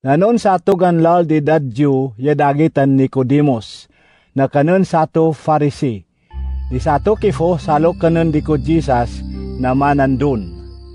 Nanon satu ganlal di dadju yadagitan Nicodemus, na kanon satu Farisi. Di satu kifo salo kanon di ko Jesus na manandun.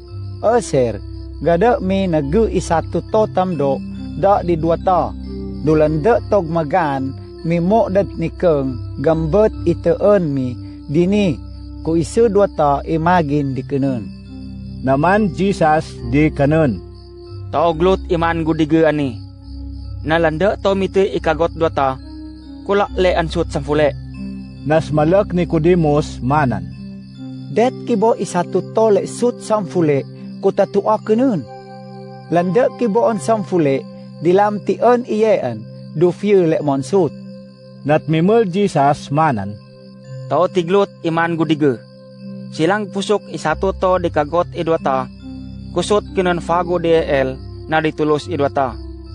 Sir, gada mi nagu isatu to tamdo da di dua ta. Dulanda tog magan mi mo dat nikeng gambet iteun mi dini ku isu dua ta imagin di kanon. Naman Jesus di kanon. Taoglot iman gudige ani. Nalanda to mite ikagot dwata. Kulak le ansut samfule. Nas malak Nicodemus manan. Det kibo isatu to le sut samfule ku tatua kanon. Landa kibo on samfule dilam tion iyaan do few le monsut. Nat mimul Jesus manan. Tao tiglot iman gudige. Silang pusok isatu to dikagot idwata. Kusot kinon fago DL na ditulos idwata.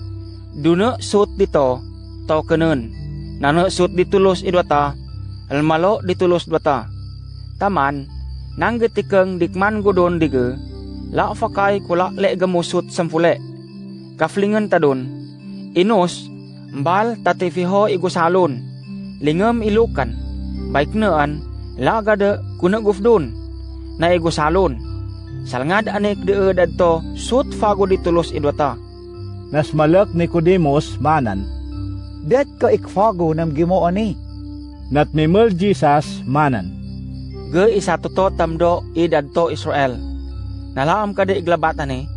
Duna sut dito tao kanon. Nano sut ditulos idwata. Almalo ditulos dwata. Taman nang getikeng dikman godon dige. La fakay kulak le gamusut samfule. Kaflingan tadon. Inos mbal tatifiho igusalon. Lingam ilukan. Baik naan la gada kuna gufdon. Na igusalon. Salngad anek dee dadto sut fago ditulos idwata. Nas malak Nicodemus manan. Det ka ikfago nam gimo ani. Nat mimul Jesus manan. Ge isatu to tamdo idadto Israel. Nalaam kada iglabatan ni.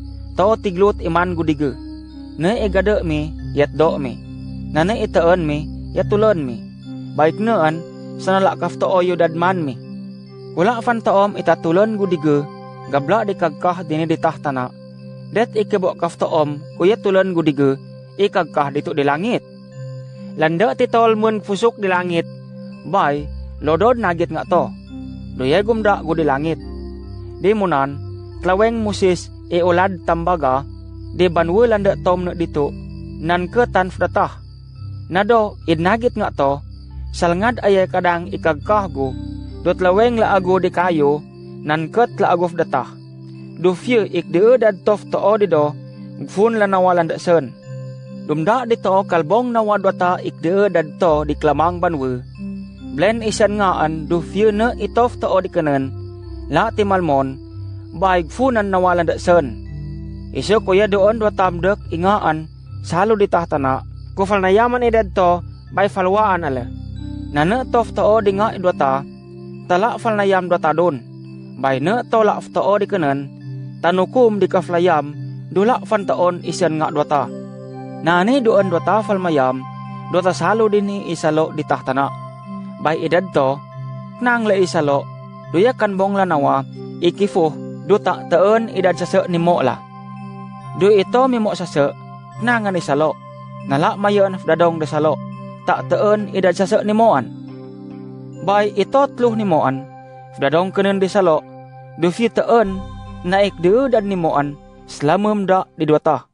To tiglot iman gudige. Na igada mi yatdo mi. Na itaen mi yatulen mi. Baik naan sanala kafto oyo dadman mi. Wala fan taom itatulen gudige. Gabla di kagkah dini di tahtana. Det ikebok kafto om kuyat tulen gudige ikagkah dito di langit. Landa titol mun fusuk di langit. Bay lodod nagit nga to. Doyay gumda gu di langit. Di munan tlaweng musis iulad tambaga di banwe landa tom na dito nan ke tanfdatah. Nado idnagit nga to salngad ayay kadang ikagkah gu do tlaweng laago di kayo nan ket laagof datah. Do few ik de dad tof to odido fun la nawalan da sen. Dumda dito kalbong nawadwata ik de dad to di klamang banwe. Blen isan ngaan do few na itof to odikanen la timalmon baig funan nawalan da sen. Iso kuya doon dwatam dek ingaan salo di tahtana kufal na yaman edad to bay falwaan ala. Nana tof to odi nga idwata tala fal na yam dwata don. Bay na tolak ftoo di kanan, tanukum di kaflayam, dulak fan taon isan nga dwata. Nani doon dwata falmayam, dwata salo din ni isalo di tahtana. Bay edad to, nang le isalo, duyakan bong lanawa, ikifo, duta taon edad sase ni mo la. Du ito mimo sase, nangan isalo, nala mayon dadong desalo, tak taon edad sase ni moan. Bay ito tluh ni moan, dadong kenen di salo, do fi taen naik de dan ni moan selamam da di dwata.